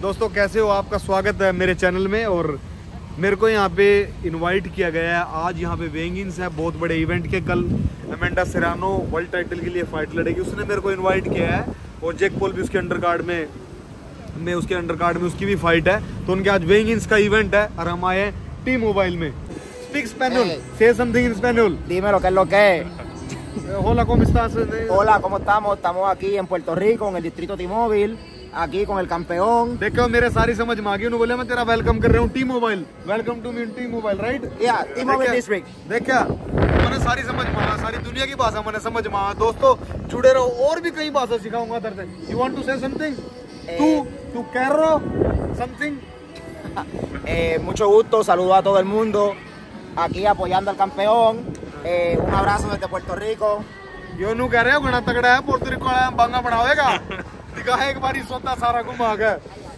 दोस्तों कैसे हो, आपका स्वागत है मेरे चैनल में। और मेरे को यहाँ पे इनवाइट किया गया है। आज यहाँ पे वेइंग-इन्स है बहुत बड़े इवेंट के। कल अमेंडा सेरानो वर्ल्ड टाइटल के लिए फाइट लड़ेगी, उसने मेरे को इनवाइट किया है। और जैक पॉल भी उसके अंडर कार्ड में उसके अंडर कार्ड में उसकी भी फाइट है। तो उनके आज वेइंग-इन्स का इवेंट है और हम आए हैं टी मोबाइल में। Speak Spanish, say something in Spanish. Dímelo, ¿qué es lo que es? Hola, ¿cómo estás? Hola, ¿cómo estamos? Estamos aquí en Puerto Rico, en el distrito T-Mobile, aquí con el campeón. देखो मेरे सारी समझ में आ गई। उन्होंने बोला मैं तेरा वेलकम कर रहा हूँ T mobile. Welcome to me T mobile, right? Yeah, T-Mobile District. देखा मैंने सारी समझ में आ, सारी दुनिया की भाषा मैंने समझ में आ। दोस्तों जुड़े रहो, और भी कई भाषा सिखाऊंगा इधर से। You want to say something? तू कह रहा something? Mucho gusto, saludo a todo el mundo, aquí apoyando al campeón. Un abrazo desde Puerto Rico. यो नू कह रहे हो घना तगड़ा है, पोर्टो रिको वाला बांगा बनावेगा। दिखा एक बारी सोता सारा घुमा के।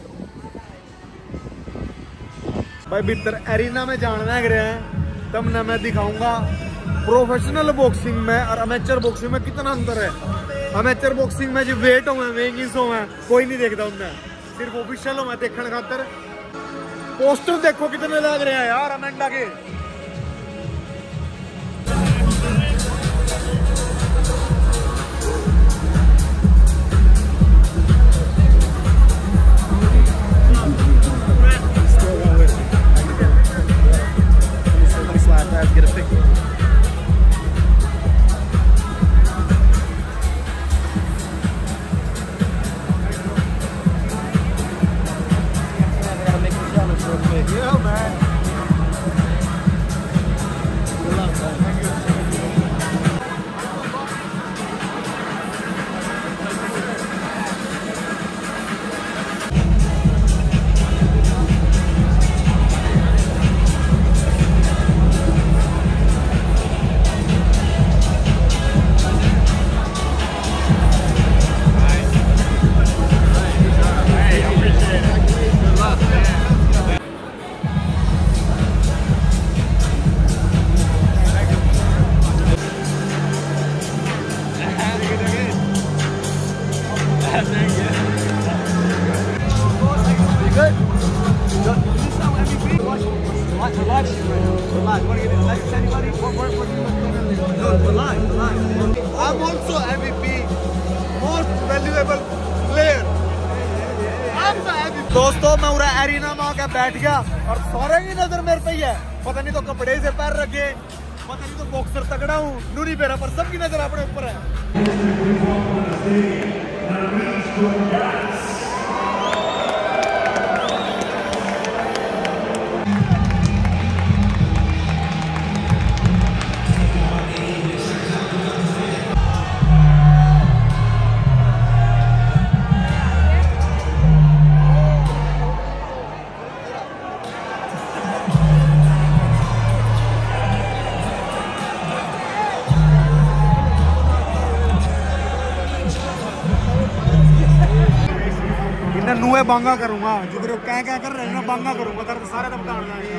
भाई भीतर एरिना में जानना है तब ना मैं दिखाऊंगा प्रोफेशनल बॉक्सिंग में और अमेचर बॉक्सिंग में कितना अंतर है। अमेचर बॉक्सिंग में जो वेट हो वेइंग-इन्स हो कोई नहीं देखता उनमें, सिर्फ ऑफिशियल हो देखने खातर। पोस्टर देखो कितने लग रहे हैं यार अमेंडा के। Get a picture. Yeah, man. Good luck, man. Thank you. I'm also MVP, most valuable player. I'm the MVP. दोस्तों मैं उरा एरिना में आके बैठ गया और सारे की नजर मेरे पे ही है। पता नहीं तो कपड़े से पैर रखे, पता नहीं तो बॉक्सर तगड़ा हूँ, नूरी पेरा, पर सबकी नजर अपने ऊपर है। नूए बांगा करूंगा जो क्या कर रहे हैं ना, बांगा करूंगा दर्द सारे तब डालना है।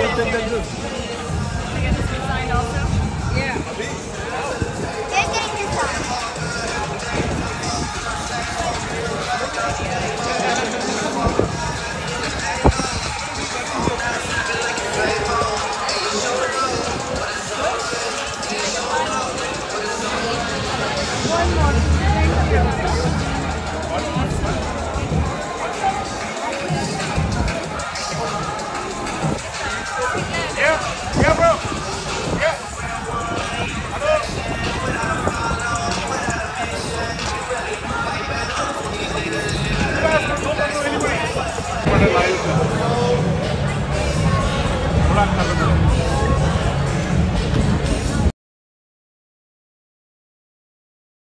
चल चल चल। One more.